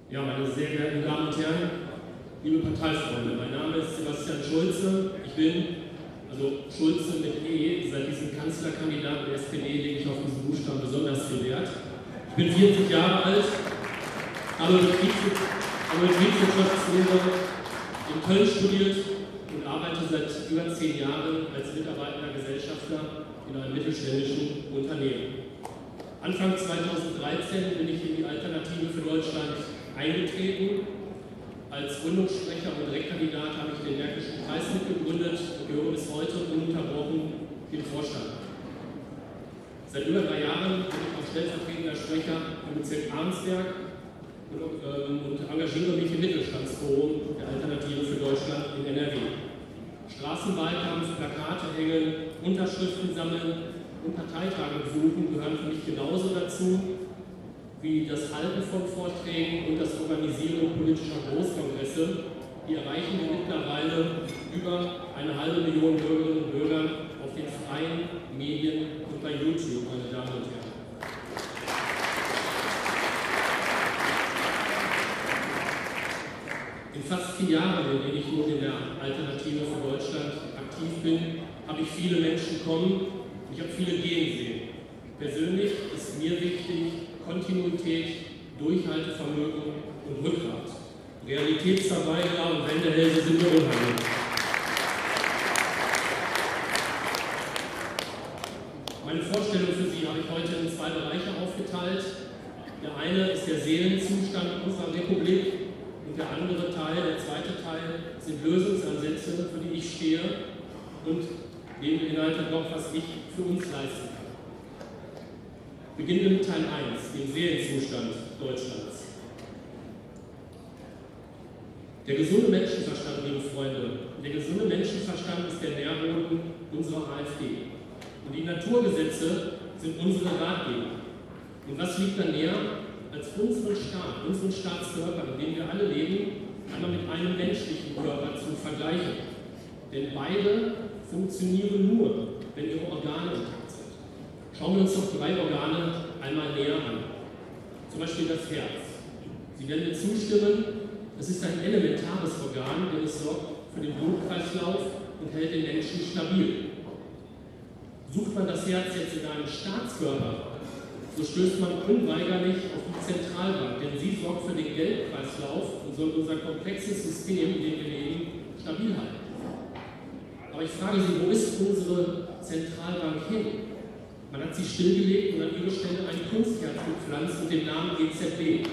Ja, meine sehr geehrten Damen und Herren, liebe Parteifreunde, mein Name ist Sebastian Schulze. Ich bin, also Schulze mit E, seit diesem Kanzlerkandidaten der SPD lege ich auf diesen Buchstaben besonders viel Wert. Ich bin 40 Jahre alt, habe Betriebswirtschaftslehre in Köln studiert und arbeite seit über 10 Jahren als mitarbeitender Gesellschafter in einem mittelständischen Unternehmen. Anfang 2013 bin ich in die Alternative für Deutschland eingetreten. Als Gründungssprecher und Direktkandidat habe ich den Märkischen Kreis mitgegründet und gehöre bis heute ununterbrochen dem Vorstand. Seit über 3 Jahren bin ich auch stellvertretender Sprecher im Bezirk Arnsberg und engagiere mich im Mittelstandsforum der Alternative für Deutschland in NRW. Straßenwahlkampf, Plakate hängen, Unterschriften sammeln und Parteitage besuchen gehören für mich genauso dazu wie das Halten von Vorträgen und das Organisieren politischer Großkongresse. Die erreichen wir mittlerweile über 1,5 Million Bürgerinnen und Bürger auf den freien Medien und bei YouTube, meine Damen und Herren. In fast 4 Jahren, in denen ich nun in der Alternative für Deutschland aktiv bin, habe ich viele Menschen kommen und ich habe viele gehen sehen. Persönlich ist mir wichtig Kontinuität, Durchhaltevermögen und Rückgrat. Realitätsverweigerer und Wendehälse sind mir unheimlich. Meine Vorstellung für Sie habe ich heute in 2 Bereiche aufgeteilt. Der eine ist der Seelenzustand unserer Republik und der andere Teil, der zweite Teil, sind Lösungsansätze, für die ich stehe und denen beinhaltet noch, was ich für uns leisten kann. Beginnen wir mit Teil 1, dem Seelenzustand Deutschlands. Der gesunde Menschenverstand, liebe Freunde, der gesunde Menschenverstand ist der Nährboden unserer AfD. Und die Naturgesetze sind unsere Ratgeber. Und was liegt da näher, als unseren Staat, unseren Staatskörper, in dem wir alle leben, einmal mit einem menschlichen Körper zu vergleichen. Denn beide funktionieren nur, wenn ihre Organe intakt sind. Schauen wir uns doch 3 Organe einmal näher an. Zum Beispiel das Herz. Sie werden mir zustimmen, es ist ein elementares Organ, denn es sorgt für den Blutkreislauf und hält den Menschen stabil. Sucht man das Herz jetzt in einem Staatskörper, so stößt man unweigerlich auf die Zentralbank, denn sie sorgt für den Geldkreislauf und soll unser komplexes System, in dem wir leben, stabil halten. Aber ich frage Sie, wo ist unsere Zentralbank hin? Man hat sie stillgelegt und an ihre Stelle ein Kunstherz gepflanzt mit dem Namen EZB.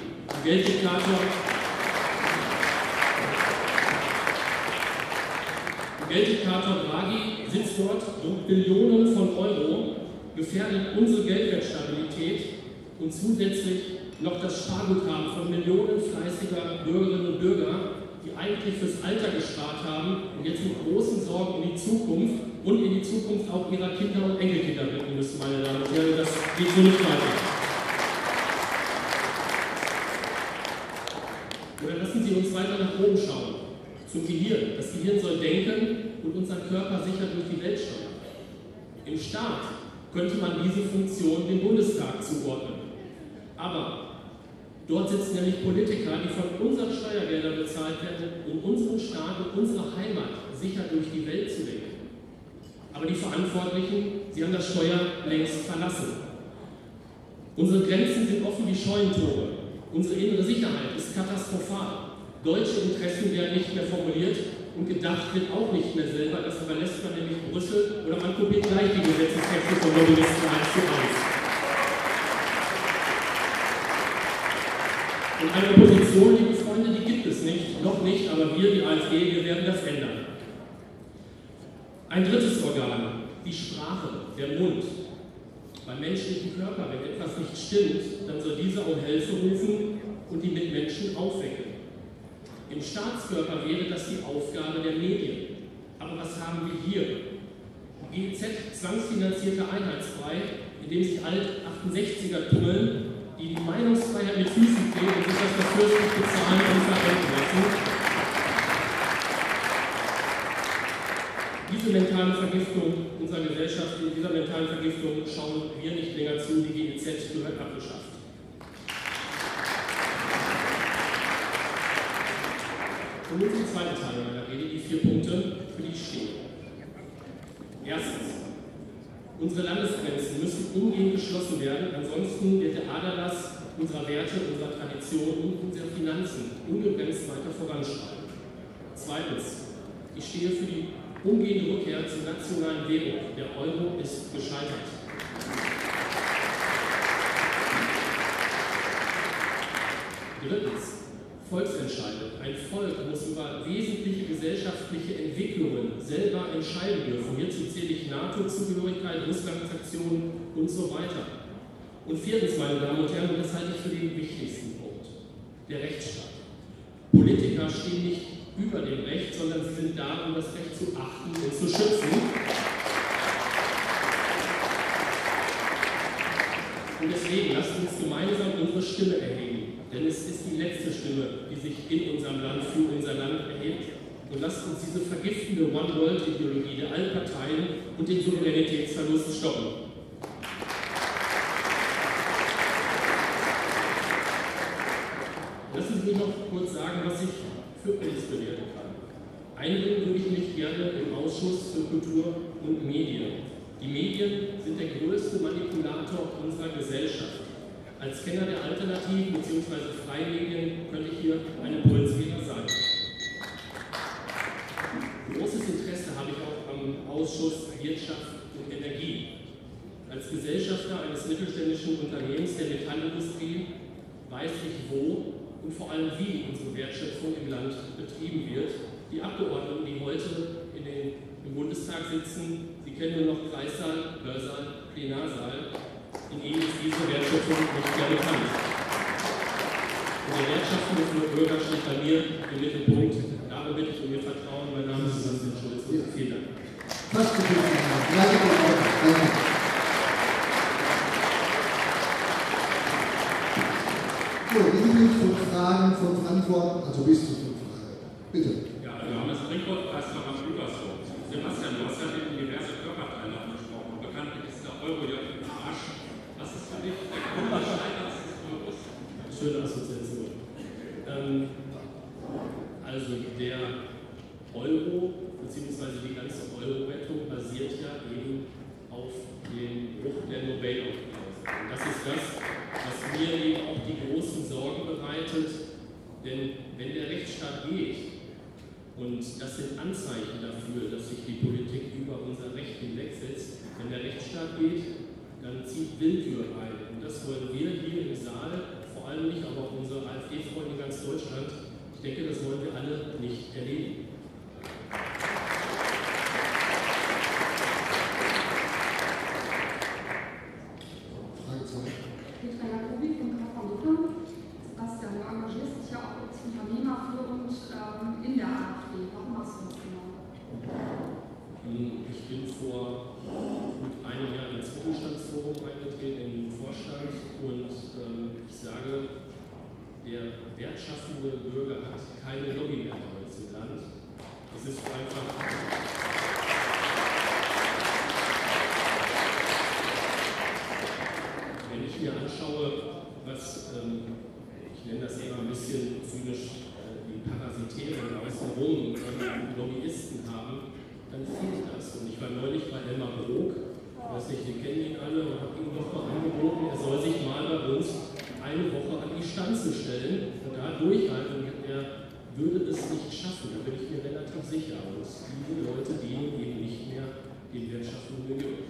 Gelddiktator Draghi sitzt dort, druckt Billionen von Euro, gefährdet unsere Geldwertstabilität und zusätzlich noch das Sparguthaben von Millionen fleißiger Bürgerinnen und Bürger, die eigentlich fürs Alter gespart haben und jetzt mit großen Sorgen in die Zukunft und in die Zukunft auch ihrer Kinder und Enkelkinder blicken müssen, meine Damen und Herren. Das geht so nicht weiter. Oder lassen Sie uns weiter nach oben schauen, zum Gehirn. Das Gehirn soll denken und unseren Körper sicher durch die Welt steuern. Im Staat könnte man diese Funktion dem Bundestag zuordnen. Aber dort sitzen nämlich Politiker, die von unseren Steuergeldern bezahlt werden, um unseren Staat und unsere Heimat sicher durch die Welt zu lenken. Aber die Verantwortlichen, sie haben das Steuer längst verlassen. Unsere Grenzen sind offen wie Scheunentore. Unsere innere Sicherheit ist katastrophal. Deutsche Interessen werden nicht mehr formuliert und gedacht wird auch nicht mehr selber. Das überlässt man nämlich Brüssel oder man kopiert gleich die Gesetzestexte von Lobbyisten 1:1. Und eine Opposition, liebe Freunde, die gibt es nicht, noch nicht, aber wir, die AfD, wir werden das ändern. Ein drittes Organ, die Sprache, der Mund. Beim menschlichen Körper, wenn etwas nicht stimmt, dann soll dieser um Hilfe rufen und die Mitmenschen aufwecken. Im Staatskörper wäre das die Aufgabe der Medien. Aber was haben wir hier? GEZ, zwangsfinanzierte Einheitsbrei, in dem sich Alt-68er tummeln, die die Meinungsfreiheit mit Füßen treten und sich das verfürstlich bezahlen und verwenden lassen. Diese mentale Vergiftung unserer Gesellschaft, in dieser mentalen Vergiftung schauen wir nicht länger zu, die GEZ gehört abgeschafft. Und nun zum zweiten Teil meiner Rede, die 4 Punkte, für die ich stehe. Erstens. Unsere Landesgrenzen müssen umgehend geschlossen werden, ansonsten wird der Aderlass unserer Werte, unserer Tradition und unserer Finanzen unbegrenzt weiter voranschreiten. Zweitens. Ich stehe für die umgehende Rückkehr zur nationalen Währung. Der Euro ist gescheitert. Drittens. Volksentscheide. Ein Volk muss über wesentliche gesellschaftliche Entwicklungen selber entscheiden dürfen. Hierzu zähle ich NATO-Zugehörigkeit, Russland-Sanktionen und so weiter. Und viertens, meine Damen und Herren, und das halte ich für den wichtigsten Punkt, der Rechtsstaat. Politiker stehen nicht über dem Recht, sondern sie sind da, um das Recht zu achten und zu schützen. Und deswegen lasst uns gemeinsam unsere Stimme erheben. Denn es ist die letzte Stimme, die sich in unserem Land für unser Land erhebt. Und lasst uns diese vergiftende One-World-Ideologie der Allparteien und den Souveränitätsverlust stoppen. Lassen Sie mich noch kurz sagen, was ich für uns bewerten kann. Einbringen würde ich mich gerne im Ausschuss für Kultur und Medien. Die Medien sind der größte Manipulator unserer Gesellschaft. Als Kenner der Alternativen bzw. Freimedien könnte ich hier ein Impulsgeber sein. Großes Interesse habe ich auch am Ausschuss Wirtschaft und Energie. Als Gesellschafter eines mittelständischen Unternehmens der Metallindustrie weiß ich, wo und vor allem wie unsere Wertschöpfung im Land betrieben wird. Die Abgeordneten, die heute im Bundestag sitzen, sie kennen nur noch Kreissaal, Hörsaal, Plenarsaal. In ihnen ist diese Wertschöpfung nicht mehr bekannt. Und der wertschöpfende Bürger steht bei mir im Mittelpunkt. Darum bitte ich um Ihr Vertrauen. Mein Name ist Sebastian Schulz. Vielen Dank. So, Linie von Fragen, von Antworten, also bis zu 5 Fragen. Bitte. Ja, Johannes Brinkhoff, Kreisverband Gütersloh. Sebastian, du hast ja eben diverse Körperteile angesprochen. Bekanntlich ist der Euro ja im Arsch. Was ist für dich der Grund des Scheiterns des Euros? Schöne Assoziation. Also der Euro bzw. die ganze Euro-Rettung basiert ja eben auf dem Bruch der Nobel-Klausel. Das ist das, was mir eben auch die großen Sorgen bereitet, denn wenn der Rechtsstaat geht, und das sind Anzeichen dafür, dass sich die Politik über unser Recht hinwegsetzt, wenn der Rechtsstaat geht, dann zieht Willkür ein. Und das wollen wir hier im Saal, vor allem nicht, aber auch unsere AfD-Freunde in ganz Deutschland, ich denke, das wollen wir alle nicht erleben. Petra Jacobi von KV Sebastian, du engagierst dich ja auch als Unternehmer führend in der AfD. Warum machst du das genau? Ich bin vor gut einem Jahr ins Mittelstandsforum eingetreten, in den Vorstand, und ich sage, der wertschaffende Bürger hat keine Lobby mehr bei uns im Land. Es ist einfach. Wenn ich mir anschaue, was, ich nenne das immer ein bisschen zynisch, die Parasitären außenrum Lobbyisten haben, dann fehlt das. Und ich war neulich bei Elmar Brok, ich weiß nicht, wir kennen ihn alle, und habe ihm doch mal angeboten, er soll sich mal bei uns eine Woche an die Stanze stellen und da durchhalten. Er würde es nicht schaffen, da bin ich mir relativ sicher. Und diese Leute dienen eben nicht mehr den wirtschaftlichen Millionen.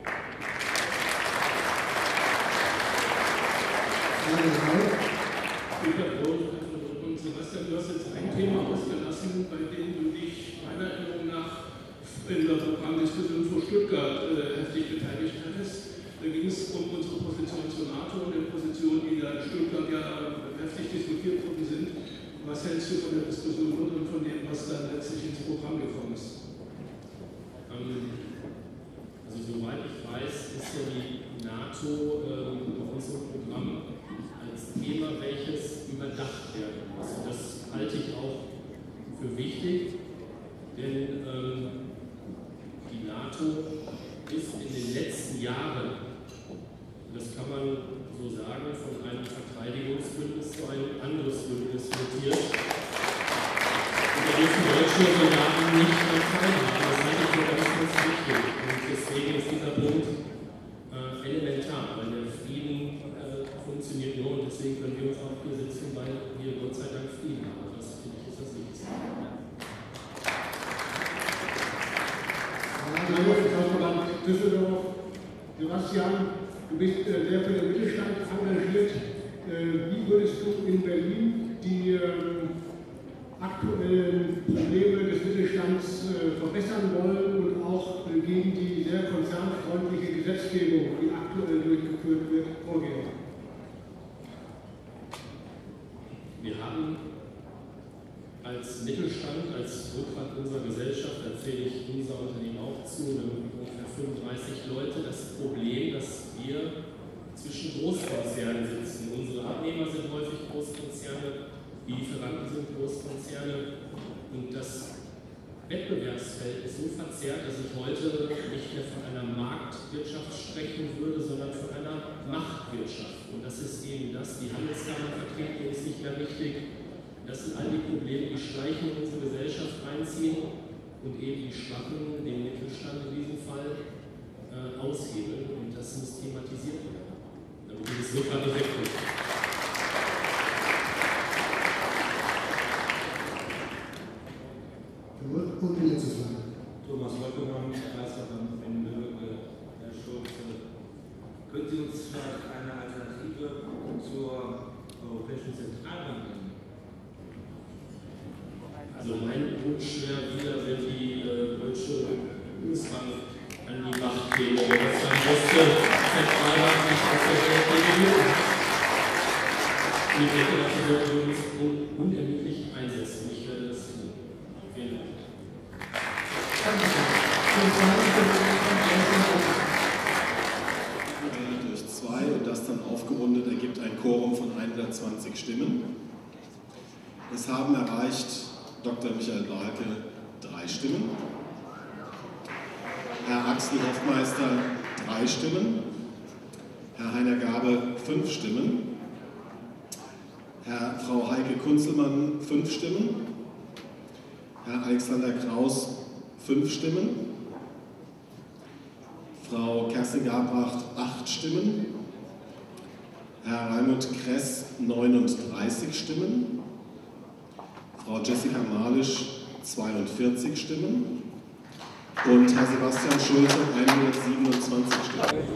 Und Sebastian, du hast jetzt ein Thema ausgelassen, bei dem du dich meiner Erinnerung nach in der Programmdiskussion vor Stuttgart heftig beteiligt hattest. Da ging es um unsere Position zur NATO und der Position, die da in Stuttgart ja heftig diskutiert worden sind. Was hältst du von der Diskussion und von dem, was dann letztlich ins Programm gekommen ist? Also soweit ich weiß, ist ja die NATO auf unserem Programm als Thema, welches überdacht werden muss. Und das halte ich auch für wichtig, denn die NATO ist in den letzten Jahren, das kann man so sagen, von einem Verteidigungsbündnis zu einem anderes Bündnis mutiert. Und auch hier sitzen, weil wir Gott sei Dank Frieden haben. Das finde ich ist das Wichtigste. Düsseldorf. Sebastian, du bist sehr für den Mittelstand engagiert. Wie würdest du in Berlin die aktuellen Probleme des Mittelstands verbessern wollen und auch gegen die sehr konzernfreundliche Gesetzgebung, die aktuell durchgeführt wird, vorgehen? Wir haben als Mittelstand, als Rückgrat unserer Gesellschaft, da zähle ich unser Unternehmen auch zu, ungefähr 35 Leute, das Problem, dass wir zwischen Großkonzernen sitzen. Unsere Abnehmer sind häufig Großkonzerne, die Lieferanten sind Großkonzerne und das Wettbewerbsfeld ist so verzerrt, dass ich heute nicht mehr von einer Marktwirtschaft sprechen würde, sondern von einer Machtwirtschaft. Und das ist eben das, die Handelskammervertretung ist nicht mehr richtig. Das sind all die Probleme, die schleichen in unsere Gesellschaft einziehen und eben die Schwachen, den Mittelstand in diesem Fall, aushebeln. Und das muss thematisiert werden, damit dieses Rückgrat nicht wegbricht. Und die letzte Frage. Thomas Wolkemann, Kreisverband in Nürnberg, Herr Schulze. Können Sie uns vielleicht eine Alternative zur Europäischen Zentralbank nennen? Also mein Wunsch wäre wieder, wenn die Deutsche Bundesbank an die Macht käme, wenn das dann beste Zentralbank nicht aus der Welt regiert. Und ich denke, dafür sollten wir uns unermüdlich einsetzen. Ich werde das tun. Vielen Dank. Durch 2 und das dann aufgerundet ergibt ein Quorum von 120 Stimmen. Es haben erreicht Dr. Michael Balke 3 Stimmen, Herr Axel Hoffmeister 3 Stimmen, Herr Heiner Gabe 5 Stimmen, Frau Heike Kunzelmann 5 Stimmen, Herr Alexander Kraus 5 Stimmen, Frau Kerstin Gabracht 8 Stimmen, Herr Raimund Kress 39 Stimmen, Frau Jessica Malisch 42 Stimmen und Herr Sebastian Schulze 127 Stimmen.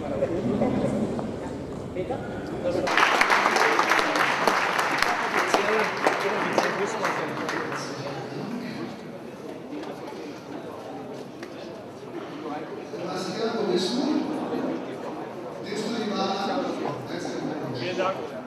Sebastian, wo bist du? Nimmst du die Wahl an? Vielen Dank.